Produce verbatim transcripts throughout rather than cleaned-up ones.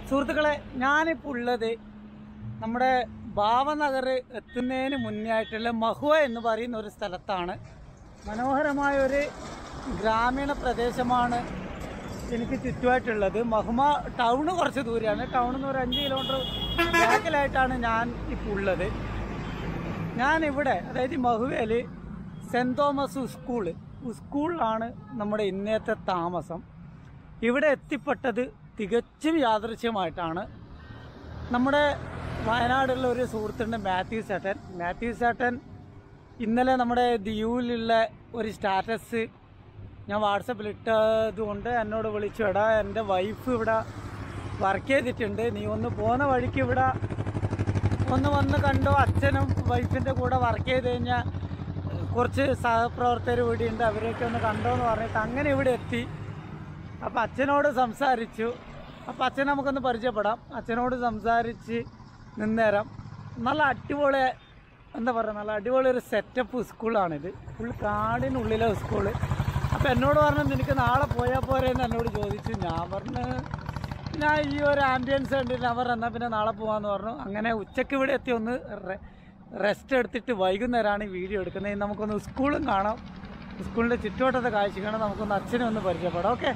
സുഹൃത്തുക്കളെ, ഞാനിപ്പോൾ ഉള്ളത് നമ്മുടെ ഭാവനഗർ എത്തുന്നതിന് മുന്നേ ആയിട്ടുള്ള മഹുവ എന്ന് പറയുന്ന ഒരു സ്ഥലത്താണ്. മനോഹരമായ ഒരു ഗ്രാമീണ പ്രദേശമാണ് എനിക്ക് ചുറ്റുമായിട്ടുള്ളത്. മഹുമ ടൗണ് കുറച്ച് ദൂരെയാണ്. ടൗണിൽ നിന്ന് ഒരു അഞ്ച് കിലോമീറ്റർ ബാക്കിലായിട്ടാണ് ഞാൻ ഇപ്പോൾ ഉള്ളത്. ഞാനിവിടെ, അതായത് മഹുവയിൽ സെൻറ് തോമസ് സ്കൂള് സ്കൂളിലാണ് നമ്മുടെ ഇന്നത്തെ താമസം. ഇവിടെ എത്തിപ്പെട്ടത് തികച്ചും യാദൃശ്യമായിട്ടാണ്. നമ്മുടെ വയനാടുള്ള ഒരു സുഹൃത്തുണ്ട്, മാത്യു ചേട്ടൻ. മാത്യു ചേട്ടൻ ഇന്നലെ നമ്മുടെ ദിയുവിലുള്ള ഒരു സ്റ്റാറ്റസ് ഞാൻ വാട്സപ്പിൽ ഇട്ടതുകൊണ്ട് എന്നോട് വിളിച്ചു, എടാ എൻ്റെ വൈഫ് ഇവിടെ വർക്ക് ചെയ്തിട്ടുണ്ട്, നീ ഒന്ന് പോകുന്ന വഴിക്ക് ഇവിടെ ഒന്ന് വന്ന് കണ്ടോ, അച്ഛനും വൈഫിൻ്റെ കൂടെ വർക്ക് ചെയ്ത് കഴിഞ്ഞാൽ കുറച്ച് സഹപ്രവർത്തകർ ഇവിടെയുണ്ട്, അവരെയൊക്കെ ഒന്ന് കണ്ടോ എന്ന് പറഞ്ഞിട്ട് അങ്ങനെ ഇവിടെ എത്തി. അപ്പോൾ അച്ഛനോട് സംസാരിച്ചു. അപ്പോൾ അച്ഛനെ നമുക്കൊന്ന് പരിചയപ്പെടാം. അച്ഛനോട് സംസാരിച്ച് നിന്നേരം നല്ല അടിപൊളി, എന്താ പറയുക, നല്ല അടിപൊളി ഒരു സെറ്റപ്പ് സ്കൂളാണിത്. ഫുൾ കാടിനുള്ളിലെ സ്കൂള്. അപ്പോൾ എന്നോട് പറഞ്ഞു, നിനക്ക് നാളെ പോയാൽ പോരെന്ന് എന്നോട് ചോദിച്ചു. ഞാൻ പറഞ്ഞു, ഞാൻ ഈ ഒരു ആംബിയൻസ് കണ്ടിട്ട് അവർ എന്നാൽ പിന്നെ നാളെ പോകാമെന്ന് പറഞ്ഞു. അങ്ങനെ ഉച്ചയ്ക്ക് ഇവിടെ എത്തി ഒന്ന് റെസ്റ്റ് എടുത്തിട്ട് വൈകുന്നേരമാണ് ഈ വീഡിയോ എടുക്കുന്നത്. നമുക്കൊന്ന് സ്കൂളും കാണാം, സ്കൂളിൻ്റെ ചുറ്റുവട്ടത്തെ കാഴ്ച കാണാം, നമുക്കൊന്ന് അച്ഛനെ ഒന്ന് പരിചയപ്പെടാം. ഓക്കെ,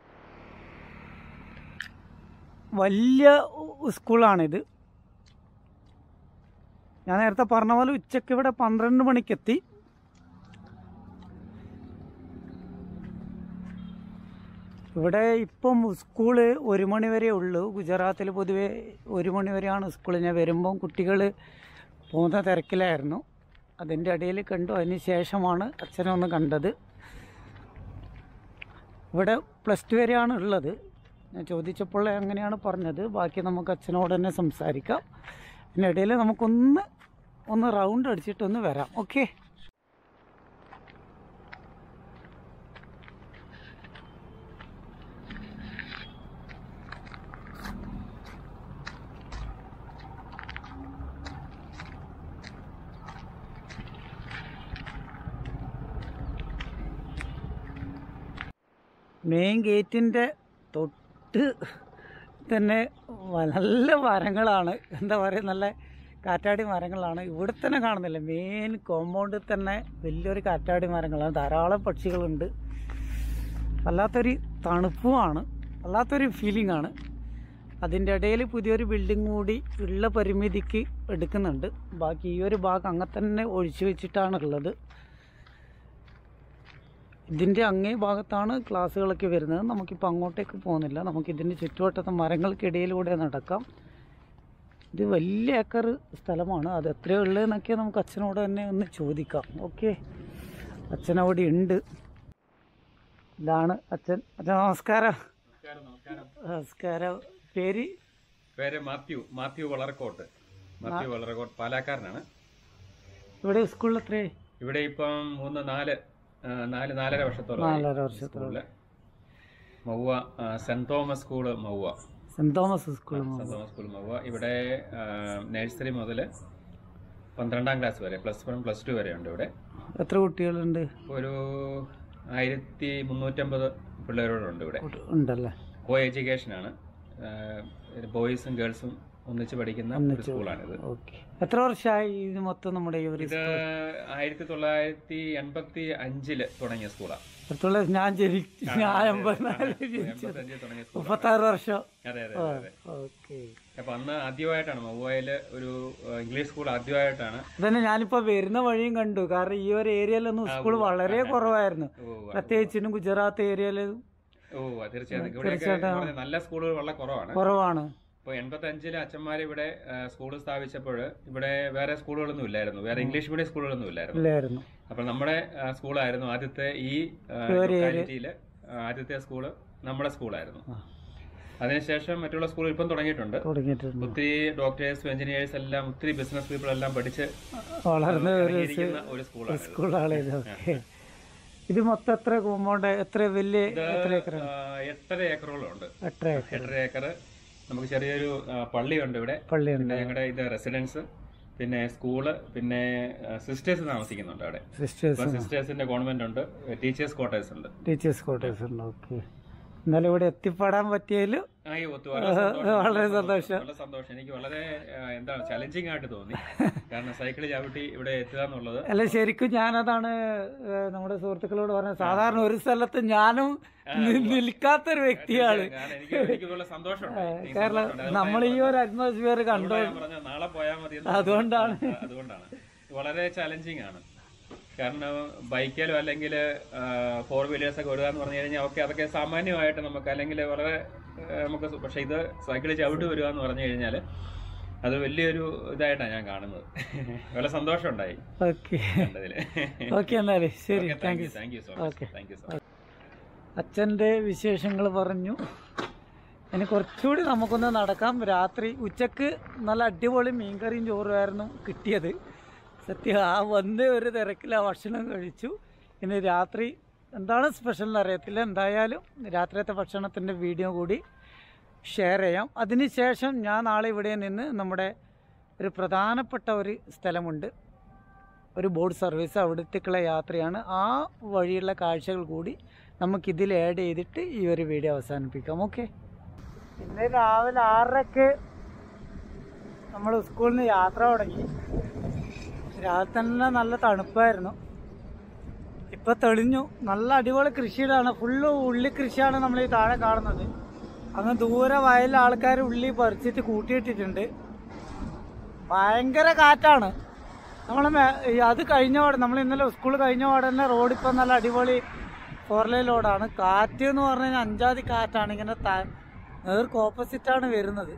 വലിയ സ്കൂളാണിത്. ഞാൻ നേരത്തെ പറഞ്ഞ പോലെ ഉച്ചയ്ക്ക് ഇവിടെ പന്ത്രണ്ട് മണിക്കെത്തി. ഇവിടെ ഇപ്പം സ്കൂള് ഒരു മണി വരെ ഉള്ളൂ. ഗുജറാത്തിൽ പൊതുവെ ഒരു മണി വരെയാണ് സ്കൂൾ. ഞാൻ വരുമ്പം കുട്ടികൾ പോകുന്ന തിരക്കിലായിരുന്നു. അതിൻ്റെ ഇടയിൽ കണ്ടു. അതിന് ശേഷമാണ് അച്ഛനെ ഒന്ന് കണ്ടത്. ഇവിടെ പ്ലസ് ടു വരെയാണ് ഉള്ളത്. ഞാൻ ചോദിച്ചപ്പോൾ അങ്ങനെയാണ് പറഞ്ഞത്. ബാക്കി നമുക്ക് അച്ഛനോട് തന്നെ സംസാരിക്കാം. അതിൻ്റെ ഇടയിൽ നമുക്കൊന്ന് ഒന്ന് റൗണ്ട് അടിച്ചിട്ടൊന്ന് വരാം. ഓക്കെ, മെയിൻ ഗേറ്റിൻ്റെ തൊട്ട് തന്നെ നല്ല മരങ്ങളാണ്. എന്താ പറയുക, നല്ല കാറ്റാടി മരങ്ങളാണ്. ഇവിടെ തന്നെ കാണുന്നില്ല, മെയിൻ കോമ്പൗണ്ടിൽ തന്നെ വലിയൊരു കാറ്റാടി മരങ്ങളാണ്. ധാരാളം പക്ഷികളുണ്ട്. വല്ലാത്തൊരു തണുപ്പുമാണ്, വല്ലാത്തൊരു ഫീലിംഗ് ആണ്. അതിൻ്റെ ഇടയിൽ പുതിയൊരു ബിൽഡിംഗ് കൂടി ഉള്ള പരിമിതിക്ക് എടുക്കുന്നുണ്ട്. ബാക്കി ഈ ഒരു ഭാഗം അങ്ങനെ തന്നെ ഒഴിച്ചു വെച്ചിട്ടാണുള്ളത്. ഇതിൻ്റെ അങ്ങേ ഭാഗത്താണ് ക്ലാസ്സുകളൊക്കെ വരുന്നത്. നമുക്കിപ്പോൾ അങ്ങോട്ടേക്ക് പോകുന്നില്ല. നമുക്കിതിൻ്റെ ചുറ്റുവട്ടത്തെ മരങ്ങൾക്കിടയിലൂടെ നടക്കാം. ഇത് വലിയ ഏക്കർ സ്ഥലമാണ്. അത് എത്രയേ ഉള്ളതെന്നൊക്കെ നമുക്ക് അച്ഛനോട് തന്നെ ഒന്ന് ചോദിക്കാം. ഓക്കെ, അച്ഛനവിടെ ഉണ്ട്. ഇതാണ് അച്ഛൻ. അച്ഛൻ നമസ്കാരം. നമസ്കാരം. പേര് പേര് മാത്യു മാത്യു വളർക്കോട്ട്. മാത്യു വളർക്കോട്ട് പാലക്കാരനാണ്. ഇവിടെ സ്കൂളിൽ എത്രേ? ഇവിടെ ഇപ്പം മൂന്ന് നാല് നാല് നാലര വർഷത്തോളം. നാലര വർഷത്തോളം. Mauva Saint Thomas school Mauva. Saint Thomas school Saint Thomas school Mauva. ഇവിടെ നഴ്സറി മുതൽ പന്ത്രണ്ടാം ക്ലാസ് വരെ, പ്ലസ് വൺ പ്ലസ് ടു വരെ ഉണ്ട്. ഇവിടെ എത്ര കുട്ടികളുണ്ട്? ഒരു ആയിരത്തി മുന്നൂറ്റമ്പത് പിള്ളേരോടുണ്ട് ഇവിടെ. ഉണ്ടല്ലേ. കോ എഡ്യൂക്കേഷനാണ്. ബോയ്സും ഗേൾസും ഒന്നിച്ച് പഠിക്കുന്ന ഒരു സ്കൂളാണിത്. എത്ര വർഷമായി ഇത് മൊത്തം? നമ്മുടെ ഇത് ആയിരത്തി തൊള്ളായിരത്തി എൺപത്തി അഞ്ചില് തുടങ്ങിയ സ്കൂളാണ്. ഞാൻ മുപ്പത്താറ് വർഷം. അതെ അതെ അതെ. അപ്പൊ അന്ന് ആദ്യമായിട്ടാണ് മൗവയില് ഒരു ഇംഗ്ലീഷ് സ്കൂൾ ആദ്യമായിട്ടാണ്. അതന്നെ ഞാനിപ്പോ വരുന്ന വഴിയും കണ്ടു. കാരണം ഈ ഒരു ഏരിയയിലൊന്നും സ്കൂൾ വളരെ കുറവായിരുന്നു, പ്രത്യേകിച്ചും ഗുജറാത്ത് ഏരിയയില്. ഓ തീർച്ചയായിട്ടും നല്ല സ്കൂളുകൾ വളരെ കുറവാണ് കുറവാണ് ഇപ്പോൾ എൺപത്തി അഞ്ചില് അച്ഛന്മാർ ഇവിടെ സ്കൂൾ സ്ഥാപിച്ചപ്പോൾ ഇവിടെ വേറെ സ്കൂളുകളൊന്നും ഇല്ലായിരുന്നു, വേറെ ഇംഗ്ലീഷ് മീഡിയം സ്കൂളുകളൊന്നും ഇല്ലായിരുന്നു. അപ്പോൾ നമ്മുടെ സ്കൂളായിരുന്നു ആദ്യത്തെ ഈ ലൊക്കാലിറ്റിയിലെ ആദ്യത്തെ സ്കൂള് നമ്മുടെ സ്കൂളായിരുന്നു. അതിനുശേഷം മറ്റുള്ള സ്കൂൾ ഇപ്പം തുടങ്ങിയിട്ടുണ്ട്. ഒത്തിരി ഡോക്ടേഴ്സ്, എഞ്ചിനീയേഴ്സ് എല്ലാം, ഒത്തിരി ബിസിനസ് പീപ്പിൾ എല്ലാം പഠിച്ച് വളർന്ന ഒരു സ്കൂളാണ്. ഇത് മൊത്തം എത്ര കോമ്പൗണ്ട്, എത്ര വലിയ എട്ടര ഏക്കറോളം ഉണ്ട്. എട്ടര ഏക്കർ. നമുക്ക് ചെറിയൊരു പള്ളിയുണ്ട് ഇവിടെ. പള്ളിയുണ്ട്. ഞങ്ങളുടെ ഇത് റെസിഡൻസ്, പിന്നെ സ്കൂള്, പിന്നെ സിസ്റ്റേഴ്സ് താമസിക്കുന്നുണ്ട് അവിടെ. സിസ്റ്റേഴ്സിന്റെ ഗവൺമെന്റ് ഉണ്ട്. ടീച്ചേഴ്സ് ക്വാർട്ടേഴ്സ് ഉണ്ട്. ടീച്ചേഴ്സ് ക്വാർട്ടേഴ്സ് ഉണ്ട്. ഓക്കെ. ഇന്നലെ ഇവിടെ എത്തിപ്പെടാൻ പറ്റിയതിൽ വളരെ സന്തോഷം. വളരെ സന്തോഷം. എനിക്ക് വളരെ എന്താണ് ചലഞ്ചിങ് ആയിട്ട് തോന്നി. കാരണം സൈക്കിൾ ചവിട്ടി ഇവിടെ എത്തുക എന്നുള്ളത്. അല്ല, ശരിക്കും ഞാനതാണ് നമ്മുടെ സുഹൃത്തുക്കളോട് പറഞ്ഞത്. സാധാരണ ഒരു സ്ഥലത്ത് ഞാനും നിൽക്കാത്തൊരു വ്യക്തിയാണ്. കാരണം നമ്മൾ ഈ ഒരു അറ്റ്മോസ്ഫിയർ കണ്ടോ, നാളെ പോയാൽ മതി. അതുകൊണ്ടാണ് അതുകൊണ്ടാണ് വളരെ ചലഞ്ചിങ് ആണ്. കാരണം ബൈക്കിലോ അല്ലെങ്കിൽ ഫോർ വീലേഴ്സ് ഒക്കെ വരിക എന്ന് പറഞ്ഞു കഴിഞ്ഞാൽ ഓക്കെ, അതൊക്കെ സാമാന്യമായിട്ട് നമുക്ക് അല്ലെങ്കിൽ വളരെ നമുക്ക്, പക്ഷെ ഇത് സൈക്കിളിൽ ചവിട്ടി വരിക എന്ന് പറഞ്ഞു കഴിഞ്ഞാൽ അത് വലിയൊരു ഇതായിട്ടാണ് ഞാൻ കാണുന്നത്. വളരെ സന്തോഷം ഉണ്ടായി. ഓക്കെ ഓക്കെ എന്നാലേ ശരി, thank you thank you so much. Thank you so much. അച്ഛൻ്റെ വിശേഷങ്ങൾ പറഞ്ഞു. ഇനി കുറച്ചുകൂടി നമുക്കൊന്ന് നടക്കാം. രാത്രി ഉച്ചക്ക് നല്ല അടിപൊളി മീൻകറിയും ചോറുമായിരുന്നു കിട്ടിയത്. സത്യം ആ വന്ന് ഒരു തിരക്കിൽ ആ ഭക്ഷണം കഴിച്ചു. ഇനി രാത്രി എന്താണ് സ്പെഷ്യൽ എന്ന് അറിയത്തില്ല. എന്തായാലും രാത്രിയത്തെ ഭക്ഷണത്തിൻ്റെ വീഡിയോ കൂടി ഷെയർ ചെയ്യാം. അതിനുശേഷം ഞാൻ നാളെ ഇവിടെ നിന്ന് നമ്മുടെ ഒരു പ്രധാനപ്പെട്ട ഒരു സ്ഥലമുണ്ട്, ഒരു ബോട്ട് സർവീസ്, അവിടത്തേക്കുള്ള യാത്രയാണ്. ആ വഴിയുള്ള കാഴ്ചകൾ കൂടി നമുക്കിതിൽ ആഡ് ചെയ്തിട്ട് ഈ ഒരു വീഡിയോ അവസാനിപ്പിക്കാം. ഓക്കെ. ഇന്ന് രാവിലെ ആറരക്ക് നമ്മൾ സ്കൂളിൽ നിന്ന് യാത്ര തുടങ്ങി. രാവിലെ തന്നെ നല്ല തണുപ്പായിരുന്നു. ഇപ്പം തെളിഞ്ഞു. നല്ല അടിപൊളി കൃഷിയിലാണ്. ഫുള്ള് ഉള്ളി കൃഷിയാണ് നമ്മൾ ഈ താഴെ കാണുന്നത്. അങ്ങ് ദൂരെ വയലിൽ ആൾക്കാർ ഉള്ളി പറിച്ചിട്ട് കൂട്ടിയിട്ടിട്ടുണ്ട്. ഭയങ്കര കാറ്റാണ്. നമ്മൾ അത് കഴിഞ്ഞ പാടെ, നമ്മൾ ഇന്നലെ സ്കൂൾ കഴിഞ്ഞ പാടെ തന്നെ റോഡ് ഇപ്പം നല്ല അടിപൊളി ഫോർ ലൈൻ റോഡാണ്. കാറ്റ് എന്ന് പറഞ്ഞു കഴിഞ്ഞാൽ അഞ്ചാതി കാറ്റാണ്. ഇങ്ങനെ നേർക്ക് ഓപ്പോസിറ്റാണ് വരുന്നത്.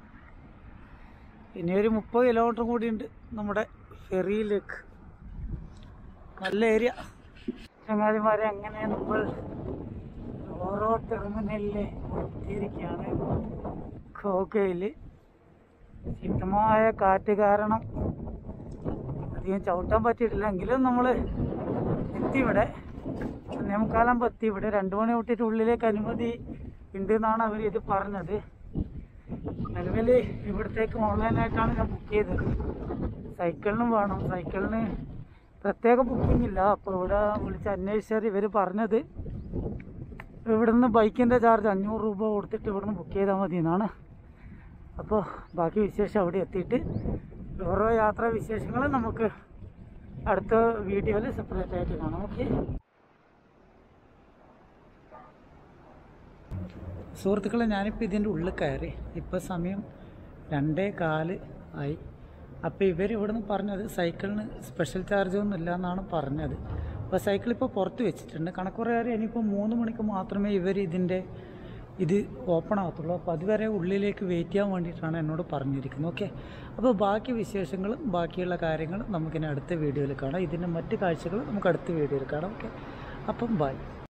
ഇനി ഒരു മുപ്പത് കിലോമീറ്റർ കൂടി ഉണ്ട് നമ്മുടെ ഫെറിയിലേക്ക്. നല്ല ഏരിയ. ചങ്ങാതിമാരെ, അങ്ങനെ നമ്മൾ ഓരോ ടെർമിനലിൽ എത്തിയിരിക്കുകയാണ്. ഖോഖയിൽ ശക്തമായ കാറ്റ് കാരണം അധികം ചവിട്ടാൻ പറ്റിയിട്ടില്ല. എങ്കിലും നമ്മൾ എത്തി. ഇവിടെ ഒന്നേമുക്കാലാകുമ്പോൾ എത്തി. ഇവിടെ രണ്ടു മണി തൊട്ടിട്ട് ഉള്ളിലേക്ക് അനുമതി ഉണ്ട് എന്നാണ് അവർ ഇത് പറഞ്ഞത്. നിലവിൽ ഇവിടത്തേക്ക് ഓൺലൈനായിട്ടാണ് ഞാൻ ബുക്ക് ചെയ്തത്. സൈക്കിളിനും വേണം. സൈക്കിളിന് പ്രത്യേക ബുക്കിംഗ് ഇല്ല. അപ്പോൾ ഇവിടെ വിളിച്ച് അന്വേഷിച്ചാൽ ഇവർ പറഞ്ഞത് ഇവിടുന്ന് ബൈക്കിൻ്റെ ചാർജ് അഞ്ഞൂറ് രൂപ കൊടുത്തിട്ട് ഇവിടുന്ന് ബുക്ക് ചെയ്താൽ മതി എന്നാണ്. അപ്പോൾ ബാക്കി വിശേഷം അവിടെ എത്തിയിട്ട് ഓരോ യാത്രാ വിശേഷങ്ങൾ നമുക്ക് അടുത്ത വീഡിയോയിൽ സെപ്പറേറ്റ് ആയിട്ട് കാണാം. ഓക്കെ സുഹൃത്തുക്കളെ, ഞാനിപ്പോൾ ഇതിൻ്റെ ഉള്ളിൽ കയറി. ഇപ്പോൾ സമയം രണ്ടേ കാല് ആയി. അപ്പോൾ ഇവർ ഇവിടുന്ന് പറഞ്ഞത് സൈക്കിളിന് സ്പെഷ്യൽ ചാർജൊന്നും ഇല്ല എന്നാണ് പറഞ്ഞത്. അപ്പോൾ സൈക്കിൾ ഇപ്പോൾ പുറത്ത് വെച്ചിട്ടുണ്ട്. കണക്കുറയാറ് ഇനിയിപ്പോൾ മൂന്ന് മണിക്ക് മാത്രമേ ഇവർ ഇതിൻ്റെ ഇത് ഓപ്പൺ ആകത്തുള്ളൂ. അപ്പോൾ അതുവരെ ഉള്ളിലേക്ക് വെയിറ്റ് ചെയ്യാൻ വേണ്ടിയിട്ടാണ് എന്നോട് പറഞ്ഞിരിക്കുന്നത്. ഓക്കെ. അപ്പോൾ ബാക്കി വിശേഷങ്ങളും ബാക്കിയുള്ള കാര്യങ്ങളും നമുക്കിനി അടുത്ത വീഡിയോയിൽ കാണാം. ഇതിൻ്റെ മറ്റ് കാഴ്ചകൾ നമുക്ക് അടുത്ത വീഡിയോയിൽ കാണാം. ഓക്കെ. അപ്പം ബൈ.